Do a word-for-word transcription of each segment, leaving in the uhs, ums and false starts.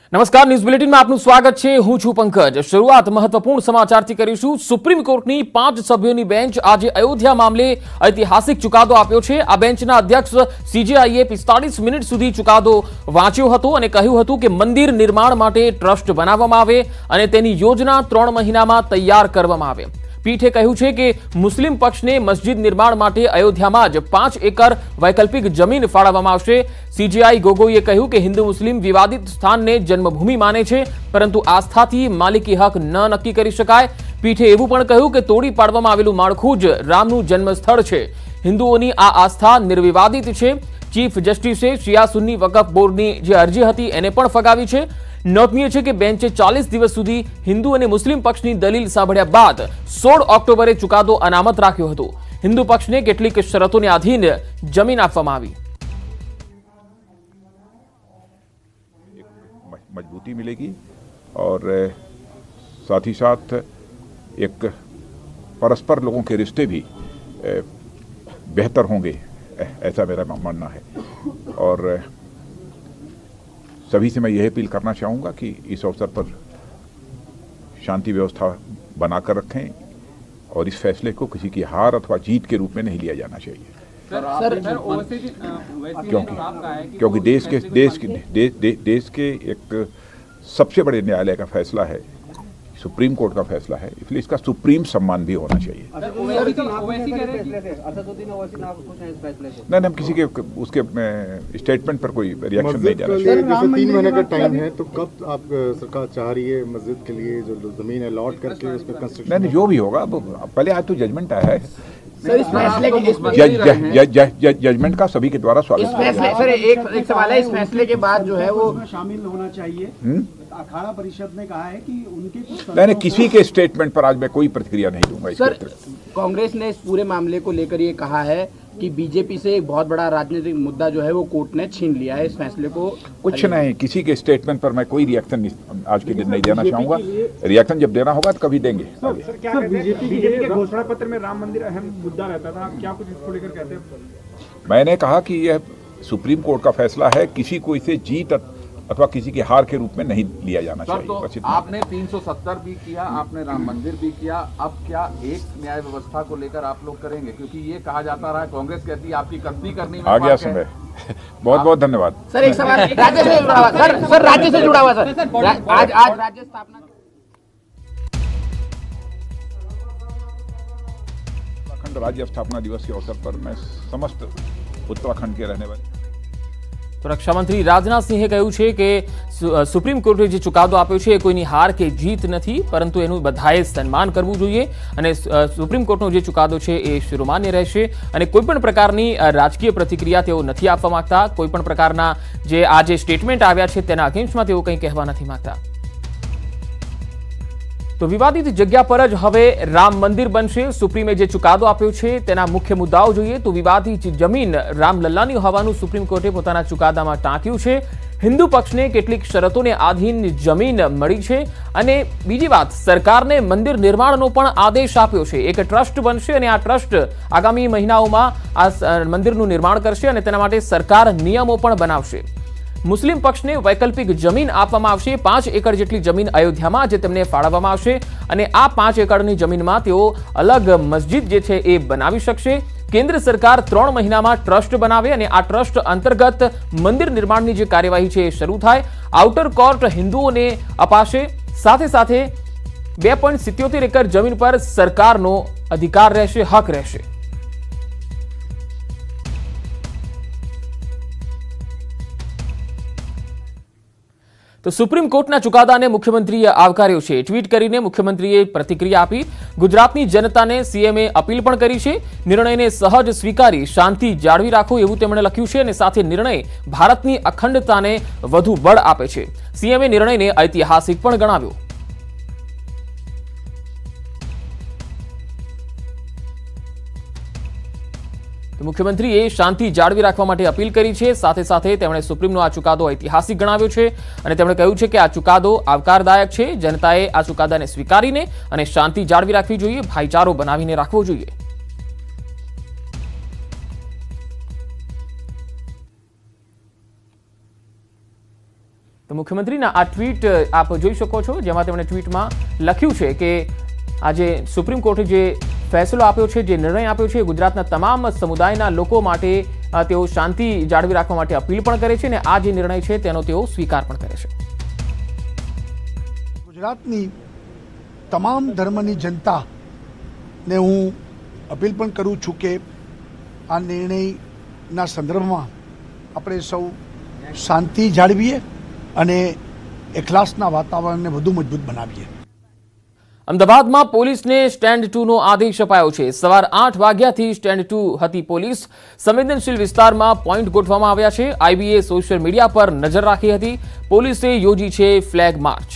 નમસ્કાર, ન્યૂઝ બુલેટિનમાં આપનું સ્વાગત છે। હું છું પંકજ। શરૂઆત મહત્વપૂર્ણ સમાચારથી કરીશું। સુપ્રીમ કોર્ટની પાંચ સભ્યોની બેન્ચ આજે અયોધ્યા મામલે ઐતિહાસિક ચુકાદો આપ્યો છે। આ બેન્ચના અધ્યક્ષ સીજેઆઈએ પિસ્તાળીસ મિનિટ સુધી ચુકાદો વાંચ્યો હતો અને કહ્યું હતું કે મંદિર નિર્માણ માટે ટ્રસ્ટ બનાવવામાં આવે અને તેની યોજના ત્રણ મહિનામાં તૈયાર કરવામાં આવે। પીઠે કહ્યું છે કે મુસ્લિમ પક્ષને મસ્જિદ નિર્માણ માટે અયોધ્યામાં જ પાંચ એકર વૈકલ્પિક જમીન ફાળવવામાં આવશે। સીજેઆઈ ગોગોઈએ કહ્યું કે હિન્દુ મુસ્લિમ વિવાદિત સ્થાનને જન્મભૂમિ માને છે, પરંતુ આસ્થાથી માલિકી હક ન નક્કી કરી શકાય। પીઠે એવું પણ કહ્યું કે તોડી પાડવામાં આવેલું માળખું જ રામનું જન્મસ્થળ છે। હિન્દુઓની આ આસ્થા નિર્વિવાદિત છે। ચીફ જસ્ટિસે શિયા સુન્ની વકફ બોર્ડની જે અરજી હતી એને પણ ફગાવી છે। નોંધનીય છે કે બેન્ચે ચાલીસ દિવસ સુધી હિન્દુ અને મુસ્લિમ પક્ષની દલીલ સાંભળ્યા બાદ સોળ ઓક્ટોબરે ચુકાદો અનામત રાખ્યો હતો। હિન્દુ પક્ષને કેટલીક શરતોને આધીન જમીન આપવામાં આવી। मजबूती मिलेगी और साथ ही साथ एक परस्पर लोगों के रिश्ते भी बेहतर होंगे, ऐसा मेरा मानना है। और सभी से मैं यह अपील करना चाहूँगा कि इस अवसर पर शांति व्यवस्था बनाकर रखें और इस फैसले को किसी की हार अथवा जीत के रूप में नहीं लिया जाना चाहिए। सर, क्योंकि क्योंकि देश के देश के दे, दे, देश के एक सबसे बड़े न्यायालय का फैसला है, सुप्रीम कोर्ट का फैसला है, इसलिए इसका सुप्रीम सम्मान भी होना चाहिए। नहीं, हम किसी के उसके स्टेटमेंट पर कोई रिएक्शन नहीं देना चाहिए। जैसे तीन महीने का टाइम है, तो कब आप सरकार चाह रही है मस्जिद के लिए जो जमीन है लॉट करके उस पर कंस्ट्रक्शन? नहीं, जो भी होगा, पहले आज तो जजमेंट आया है। सर, इस फैसले के जजमेंट का सभी के द्वारा स्वागत। सर, एक एक सवाल है, इस फैसले के बाद जो है वो शामिल होना चाहिए। अखाड़ा परिषद ने कहा है कि उनके नहीं, नहीं, किसी के स्टेटमेंट पर आज मैं कोई प्रतिक्रिया नहीं दूंगा। सर, कांग्रेस ने इस पूरे मामले को लेकर ये कहा है कि बीजेपी से एक बहुत बड़ा राजनीतिक मुद्दा जो है वो कोर्ट ने छीन लिया है। इस फैसले को कुछ नहीं, किसी के स्टेटमेंट पर मैं कोई रिएक्शन आज के दिन नहीं देना चाहूंगा। रिएक्शन जब देना होगा तो कभी देंगे। सर, सर, क्या बीजेपी के घोषणा पत्र में राम मंदिर अहम मुद्दा रहता था, क्या कुछ इसको लेकर कहते हैं? मैंने कहा कि यह सुप्रीम कोर्ट का फैसला है, किसी को इसे जीत अथवा किसी की हार के रूप में नहीं लिया जाना चाहिए। तो आपने तीन सौ सत्तर भी किया, आपने राम मंदिर भी किया, अब क्या एक न्याय व्यवस्था को लेकर आप लोग करेंगे? क्योंकि ये कहा जाता रहा है, कांग्रेस कहती है आपकी कत्ती करनी में आ गया समय। बहुत बहुत धन्यवाद। सर, एक सवाल राज्य से जुड़ा हुआ सर सर राज्य से जुड़ा हुआ सर आज आज राज्य स्थापना उत्तराखंड राज्य स्थापना दिवस के अवसर पर मैं समस्त उत्तराखंड के रहने वाले તો રક્ષામંત્રી રાજનાથ સિંહે કહ્યું છે કે સુપ્રીમ કોર્ટે જે ચુકાદો આપ્યો છે એ કોઈની હાર કે જીત નથી, પરંતુ એનું બધાએ સન્માન કરવું જોઈએ અને સુપ્રીમ કોર્ટનો જે ચુકાદો છે એ શિરોમાન્ય રહેશે અને કોઈપણ પ્રકારની રાજકીય પ્રતિક્રિયા તેઓ નથી આપવા માંગતા। કોઈપણ પ્રકારના જે આ જે સ્ટેટમેન્ટ આવ્યા છે તેના અગેન્સ્ટમાં તેઓ કંઈ કહેવા નથી માંગતા। તો વિવાદિત જગ્યા પર જ હવે રામ મંદિર બનશે। સુપ્રીમે જે ચુકાદો આપ્યો છે તેના મુખ્ય મુદ્દાઓ જોઈએ તો વિવાદિત જમીન રામલલ્લાની હોવાનું સુપ્રીમ કોર્ટે પોતાના ચુકાદામાં ટાંક્યું છે। હિન્દુ પક્ષને કેટલીક શરતોને આધીન જમીન મળી છે અને બીજી વાત, સરકારને મંદિર નિર્માણનો પણ આદેશ આપ્યો છે। એક ટ્રસ્ટ બનશે અને આ ટ્રસ્ટ આગામી મહિનાઓમાં આ મંદિરનું નિર્માણ કરશે અને તેના માટે સરકાર નિયમો પણ બનાવશે। મુસ્લિમ પક્ષને વૈકલ્પિક જમીન આપવામાં આવશે। પાંચ એકર જેટલી જમીન અયોધ્યામાં જે તેમને ફાળવવામાં આવશે અને આ પાંચ એકરની જમીનમાં તેઓ અલગ મસ્જિદ જે છે એ બનાવી શકશે। કેન્દ્ર સરકાર ત્રણ મહિનામાં ટ્રસ્ટ બનાવે અને આ ટ્રસ્ટ અંતર્ગત મંદિર નિર્માણની જે કાર્યવાહી છે એ શરૂ થાય। આઉટર કોર્ટ હિન્દુઓને અપાશે, સાથે સાથે બે પોઈન્ટ સિત્યોતેર એકર જમીન પર સરકારનો અધિકાર રહેશે, હક રહેશે। તો સુપ્રીમ કોર્ટના ચુકાદાને મુખ્યમંત્રીએ આવકાર્યો છે। ટ્વીટ કરીને મુખ્યમંત્રીએ પ્રતિક્રિયા આપી। ગુજરાતની જનતાને સીએમએ અપીલ પણ કરી છે। નિર્ણયને સહજ સ્વીકારી શાંતિ જાળવી રાખો એવું તેમણે લખ્યું છે અને સાથે નિર્ણય ભારતની અખંડતાને વધુ બળ આપે છે। સીએમએ નિર્ણયને ઐતિહાસિક પણ ગણાવ્યો। તો મુખ્યમંત્રીએ શાંતિ જાળવી રાખવા માટે અપીલ કરી છે। સાથે સાથે તેમણે સુપ્રીમનો આ ચુકાદો ઐતિહાસિક ગણાવ્યો છે અને તેમણે કહ્યું છે કે આ ચુકાદો આવકારદાયક છે। જનતાએ આ ચુકાદાને સ્વીકારીને અને શાંતિ જાળવી રાખવી જોઈએ, ભાઈચારો બનાવીને રાખવો જોઈએ। તો મુખ્યમંત્રીના આ ટ્વીટ આપ જોઈ શકો છો, જેમાં તેમણે ટ્વીટમાં લખ્યું છે કે આજે સુપ્રીમ કોર્ટે જે ફેસલો આપ્યો છે, જે નિર્ણય આપ્યો છે, ગુજરાતના તમામ સમુદાયના લોકો માટે તેઓ શાંતિ જાળવી રાખવા માટે અપીલ પણ કરે છે અને આ જે નિર્ણય છે તેનો તેઓ સ્વીકાર પણ કરે છે. ગુજરાતની તમામ ધર્મની જનતાને હું અપીલ પણ કરું છું કે આ નિર્ણયના સંદર્ભમાં આપણે સૌ શાંતિ જાળવીએ અને એકલાસના વાતાવરણને વધુ મજબૂત બનાવીએ. અમદાવાદમાં પોલીસને સ્ટેન્ડ ટુ નો આદેશ અપાયો છે. સવાર આઠ વાગ્યાથી સ્ટેન્ડ ટુ હતી પોલીસ. સંવેદનશીલ વિસ્તારમાં પોઈન્ટ ગોઠવવામાં આવ્યા છે. આઈબીએ સોશિયલ મીડિયા પર નજર રાખી હતી. પોલીસે યોજી છે ફ્લેગ માર્ચ.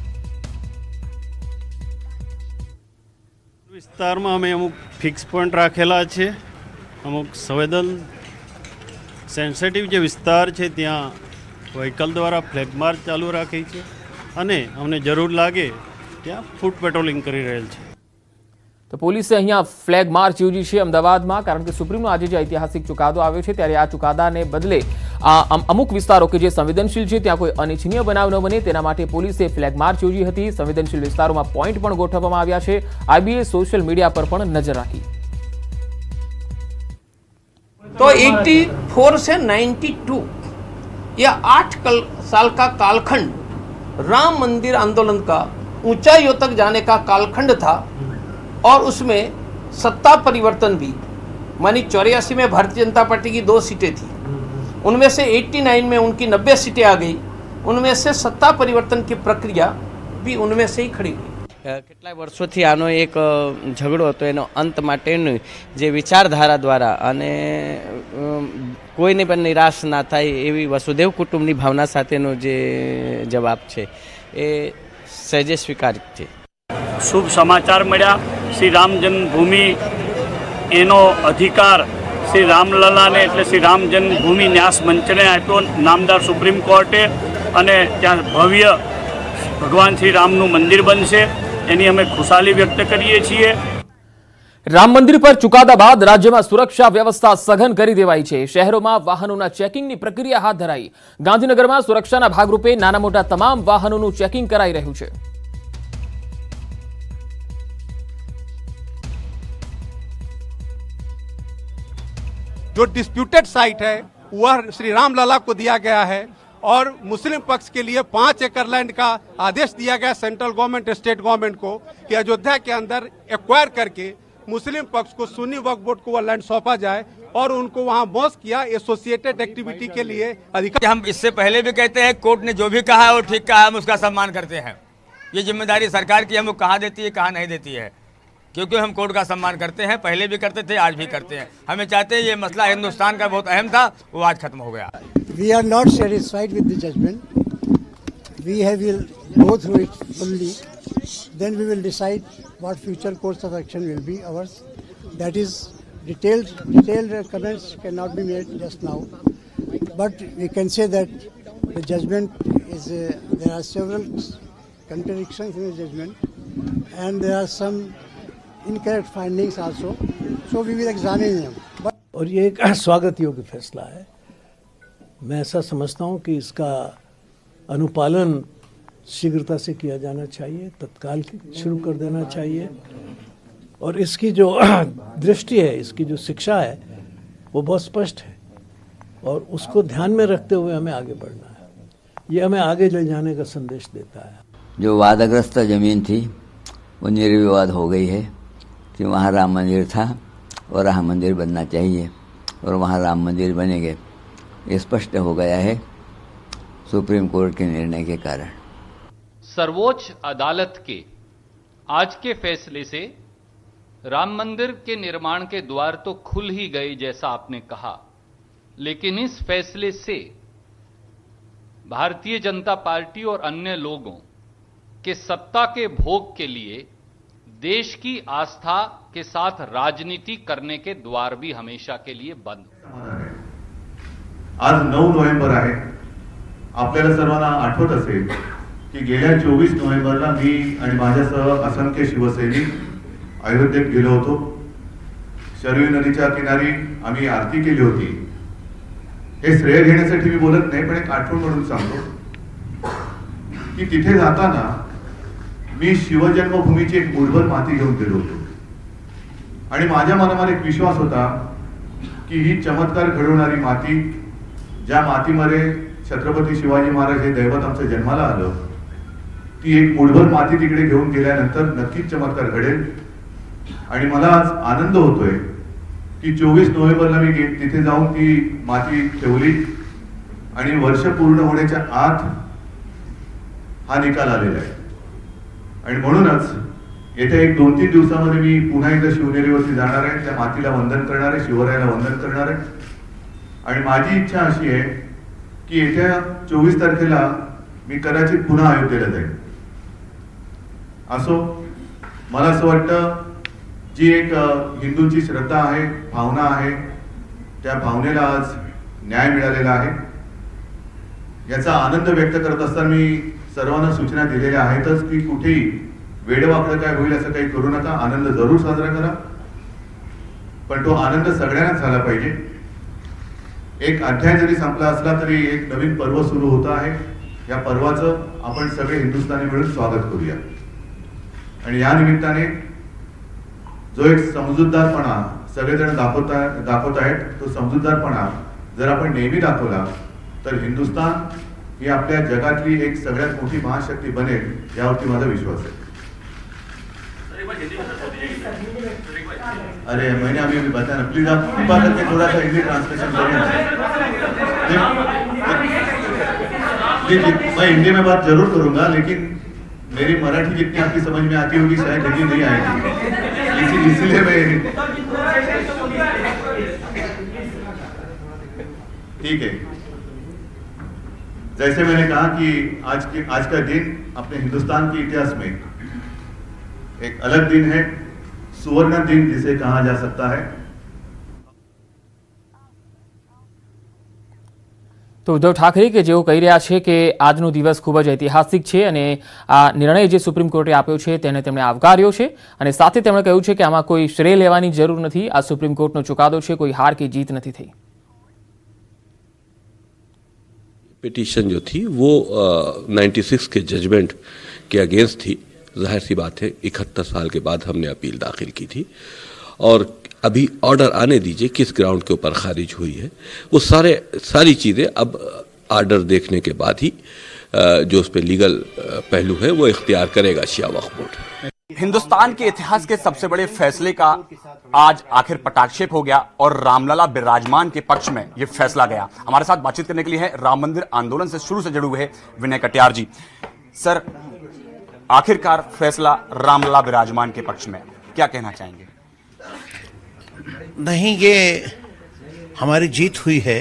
વિસ્તારમાં અમે અમુક ફિક્સ પોઈન્ટ રાખેલા છે. અમુક સંવેદન સેન્સિટિવ જે વિસ્તાર છે ત્યાં વ્હીકલ દ્વારા ફ્લેગ માર્ચ ચાલુ રાખી છે અને અમને જરૂર લાગે ત્યાં ફૂટ પેટ્રોલિંગ કરી રહેલ છે. તો પોલીસે અહીંયા ફ્લેગ માર્ચ યોજી છે અમદાવાદમાં, કારણ કે સુપ્રીમનો આજે જે ઐતિહાસિક ચુકાદો આવ્યો છે ત્યારે આ ચુકાદાને બદલે આ અમુક વિસ્તારો કે જે સંવેદનશીલ છે ત્યાં કોઈ અનિચ્છનીય બનાવ ન બને તેના માટે પોલીસે ફ્લેગ માર્ચ યોજી હતી. સંવેદનશીલ વિસ્તારોમાં પોઈન્ટ પણ ગોઠવવામાં આવ્યા છે. આઈબીએ સોશિયલ मीडिया पर પણ नजर रखी. तो चौरासी से बानवे यह आठ साल का कालखंड राम मंदिर आंदोलन का ऊंचाइयों तक जाने का कालखंड था और उसमें सत्ता परिवर्तन भी, मानी चौरासी में भारतीय जनता पार्टी की दो सीटें थी, उनमें से नवासी में उनकी नब्बे सीटें आ गई. उनमें से सत्ता परिवर्तन की प्रक्रिया भी उनमें से ही खड़ी हुई. કેટલાય વર્ષોથી આનો એક ઝઘડો હતો, એનો અંત માટેની જે વિચારધારા દ્વારા અને કોઈને પણ નિરાશ ના થાય એવી વસુદેવ કુટુંબની ભાવના સાથેનો જે જવાબ છે એ સહેજે સ્વીકારિત છે. શુભ સમાચાર મળ્યા. શ્રી રામ જન્મભૂમિ એનો અધિકાર શ્રી રામલલાને એટલે શ્રી રામ જન્મભૂમિ ન્યાસ મંચને આપ્યો નામદાર સુપ્રીમ કોર્ટે અને ત્યાં ભવ્ય ભગવાન શ્રી રામનું મંદિર બનશે એની અમે ખુશાલી વ્યક્ત કરીએ છીએ. રામ મંદિર પર ચુકાદા બાદ રાજ્યમાં સુરક્ષા વ્યવસ્થા સઘન કરી દેવાઈ છે. શહેરોમાં વાહનોના ચેકિંગની પ્રક્રિયા હાથ ધરાઈ. ગાંધીનગરમાં સુરક્ષાના ભાગરૂપે નાના મોટા તમામ વાહનોનું ચેકિંગ કરાઈ રહ્યું છે. जो डिस्प्यूटेड साइट है वह श्री रामलला को दिया गया है और मुस्लिम पक्ष के लिए पांच एकड़ लैंड का आदेश दिया गया सेंट्रल गवर्नमेंट स्टेट गवर्नमेंट को कि अयोध्या के अंदर एक्वायर करके मुस्लिम पक्ष को सुन्नी वक्फ बोर्ड को वह लैंड सौंपा जाए और उनको वहां मॉस्क किया एसोसिएटेड एक्टिविटी के लिए अधिकार. हम इससे पहले भी कहते हैं कोर्ट ने जो भी कहा है वो ठीक कहा है, हम उसका सम्मान करते हैं. ये जिम्मेदारी सरकार की, हम वो कहाँ देती है कहाँ नहीं देती है, क्योंकि हम कोर्ट का सम्मान करते हैं. पहले भी करते थे, आज भी करते हैं. हमें चाहते हैं ये मसला हिंदुस्तान का बहुत अहम था, वो आज खत्म हो गया. We are not satisfied with the judgment. We have will go through it fully. Then we will decide what future course of action will be ours. That is detailed. Detailed comments cannot be made just now. But we can say that the judgment is. Uh, there are several contradictions in the judgment, and there are some incorrect findings also. So we will examine them. But और ये एक स्वागत योग्य फैसला है. मैं ऐसा समझता हूँ कि इसका अनुपालन शीघ्रता से किया जाना चाहिए, तत्काल शुरू कर देना चाहिए और इसकी जो दृष्टि है, इसकी जो शिक्षा है वो बहुत स्पष्ट है और उसको ध्यान में रखते हुए हमें आगे बढ़ना है. ये हमें आगे ले जाने का संदेश देता है. जो वादग्रस्त ज़मीन थी वो निर्विवाद हो गई है कि वहाँ राम मंदिर था और राम मंदिर बनना चाहिए और वहाँ राम मंदिर बनेंगे, ये स्पष्ट हो गया है सुप्रीम कोर्ट के निर्णय के कारण. सर्वोच्च अदालत के आज के फैसले से राम मंदिर के निर्माण के द्वार तो खुल ही गए जैसा आपने कहा, लेकिन इस फैसले से भारतीय जनता पार्टी और अन्य लोगों के सत्ता के भोग के लिए देश की आस्था के साथ राजनीति करने के द्वार भी हमेशा के लिए बंद. आज नऊ नोव्हेंबर आहे. आपल्याला सर्वांना आठवत असेल की गेल्या चोवीस नोव्हेंबरला मी आणि माझ्यासह असंख्य शिवसैनिक अयोध्येत गेलो होतो. शरयू नदीच्या किनारी आम्ही आरती केली होती. हे श्रेय घेण्यासाठी मी बोलत नाही, पण एक आठवण म्हणून सांगतो. की तिथे जाताना मी शिवजन्मभूमीची एक मूठभर माती घेऊन गेलो होतो आणि माझ्या मनामध्ये एक विश्वास होता की ही चमत्कार घडवणारी माती, ज्या मातीमध्ये छत्रपती शिवाजी महाराज हे दैवत आमच्या जन्माला आलं, ती एक मूठभर माती तिकडे घेऊन गेल्यानंतर नक्कीच चमत्कार घडेल. आणि मला आज आनंद होतोय की चोवीस नोव्हेंबरला मी तिथे जाऊन ती माती ठेवली आणि वर्ष पूर्ण होण्याच्या आत हा निकाल आलेला आहे. आणि म्हणूनच येत्या एक दोन तीन दिवसामध्ये मी पुन्हा एकदा शिवनेरीवरती जाणार आहे, त्या मातीला वंदन करणार आहे, शिवरायाला वंदन करणार आहे. आणि माझी इच्छा अशी आहे की येत्या चोवीस तारखेला मी कदाचित पुन्हा अयोध्येला जाईन. असो, मला असं वाटतं जी एक हिंदूंची श्रद्धा आहे, भावना आहे, त्या भावनेला आज न्याय मिळालेला आहे. याचा आनंद व्यक्त करत असताना मी सर्वांना सूचना दिलेल्या आहेतच की कुठेही वेडवाकडं काय होईल असं काही करू नका. आनंद जरूर साजरा करा, पण तो आनंद सगळ्यांनाच झाला पाहिजे. एक अध्याय जरी संपला असला तरी एक नवीन पर्व सुरू होत आहे. या पर्वाचं आपण सगळे हिंदुस्थानी मिळून स्वागत करूया. आणि या निमित्ताने जो एक समजूतदारपणा सगळेजण दाखवता दाखवत आहेत, तो समजूतदारपणा जर आपण नेहमी दाखवला तर हिंदुस्थान ही आपल्या जगातली एक सगळ्यात मोठी महाशक्ती बनेल, यावरती माझा विश्वास आहे. अरे मैंने अभी अभी बताया ना, प्लीज आप कृपा करके थोड़ा सा हिंदी ट्रांसलेशन करें. मैं हिंदी में बात जरूर करूंगा, लेकिन मेरी मराठी जितनी आपकी समझ में आती होगी शायद हिंदी नहीं आएगी, इसी इसलिए मैं ठीक है. जैसे मैंने कहा कि आज के आज का दिन अपने हिंदुस्तान के इतिहास में एक अलग दिन है, सुवर्ण दिन जिसे कहा जा सकता है. તો ઉદ્ધવ ઠાકરે કે જેઓ કહી રહ્યા છે કે આજનો દિવસ ખૂબ જ ઐતિહાસિક છે અને આ નિર્ણય જે સુપ્રીમ કોર્ટે આપ્યો છે તેને તેમણે આવકાર્યો છે અને સાથે તેમણે કહ્યું છે કે આમાં કોઈ શ્રેય લેવાની જરૂર નથી. આ સુપ્રીમ કોર્ટનો ચુકાદો છે, કોઈ હાર કે જીત નથી થઈ. पिटीशन जो थी वो नाइन्टी सिक्स के जजमेंट के अगेंस्ट थी. जाहिर सी बात है इकहत्तर साल के बाद हमने अपील दाखिल की थी और अभी ऑर्डर आने दीजिए किस ग्राउंड के ऊपर खारिज हुई है. वो सारे सारी चीज़ें अब ऑर्डर देखने के बाद ही जो उस पर लीगल पहलू है वो इख्तियार करेगा शिया वक्फ बोर्ड. हिंदुस्तान के इतिहास के सबसे बड़े फैसले का आज आखिर पटाक्षेप हो गया और रामलला बिराजमान के पक्ष में यह फैसला गया. हमारे साथ बातचीत करने के लिए है राम मंदिर आंदोलन से शुरू से जुड़े हुए विनय कटियार जी. सर, आखिरकार फैसला रामलला बिराजमान के पक्ष में, क्या कहना चाहेंगे? नहीं, ये हमारी जीत हुई है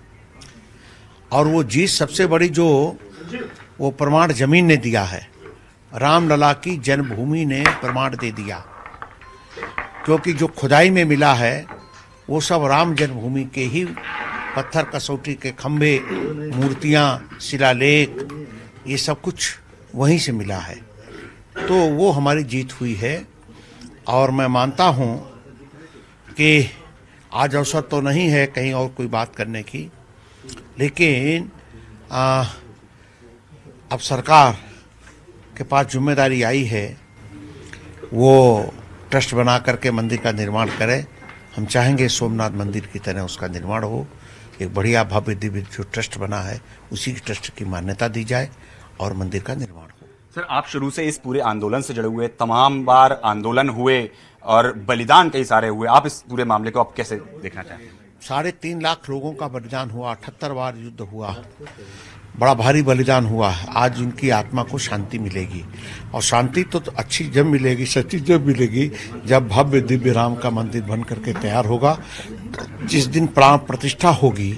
और वो जीत सबसे बड़ी जो वो प्रमाण जमीन ने दिया है, रामलला की जन्मभूमि ने प्रमाण दे दिया. क्योंकि जो खुदाई में मिला है वो सब राम जन्मभूमि के ही पत्थर कसौटी के खंभे, मूर्तियां, शिलालेख, ये सब कुछ वहीं से मिला है. तो वो हमारी जीत हुई है और मैं मानता हूँ कि आज अवसर तो नहीं है कहीं और कोई बात करने की, लेकिन आ, अब सरकार के पास जिम्मेदारी आई है, वो ट्रस्ट बना करके मंदिर का निर्माण करे. हम चाहेंगे सोमनाथ मंदिर की तरह उसका निर्माण हो, एक बढ़िया भव्य दिव्य जो ट्रस्ट बना है उसी की ट्रस्ट की मान्यता दी जाए और मंदिर का निर्माण हो. सर, आप शुरू से इस पूरे आंदोलन से जुड़े हुए, तमाम बार आंदोलन हुए और बलिदान कई सारे हुए, आप इस पूरे मामले को आप कैसे देखना चाहते हैं? साढ़े तीन लाख लोगों का बलिदान हुआ, अठहत्तर बार युद्ध हुआ, बड़ा भारी बलिदान हुआ. आज उनकी आत्मा को शांति मिलेगी और शांति तो, तो अच्छी जब मिलेगी, सच्ची जब मिलेगी जब भव्य दिव्य राम का मंदिर बन करके तैयार होगा. जिस दिन प्राण प्रतिष्ठा होगी.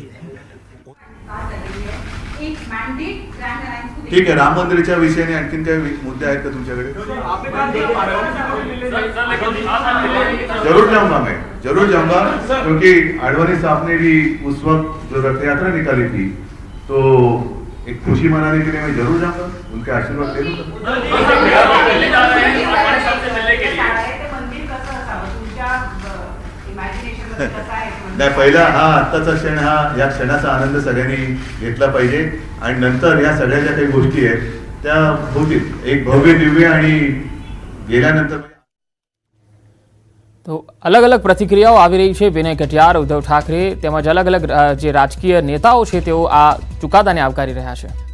ठीक आहे, राम मंदिराच्या विषयाने आणखीन काही मुद्दे आहेत का तुमच्याकडे? जरूर जाऊंगा, मैं जरूर जाऊंगा, क्योंकि आडवाणी साहब ने भी उस वक्त जो रथ यात्रा निकाली थी तो एक खुशी मनाने के लिए मैं जरूर जाऊंगा, उनके आशीर्वाद ले लूंगा. नाही, पहिला हा आत्ताचा क्षण, हा या क्षणाचा आनंद सगळ्यांनी घेतला पाहिजे आणि नंतर या सगळ्या ज्या काही गोष्टी आहेत त्या होतील एक भव्य दिव्य आणि गेल्यानंतर तो अलग अलग प्रतिक्रियाओं આવી રહી છે। વિનય કટિયાર, ઉદ્ધવ ઠાકરે તેમજ અલગ અલગ જે રાજકીય નેતાઓ છે તેઓ આ ચુકાદાને આવકારી રહ્યા છે।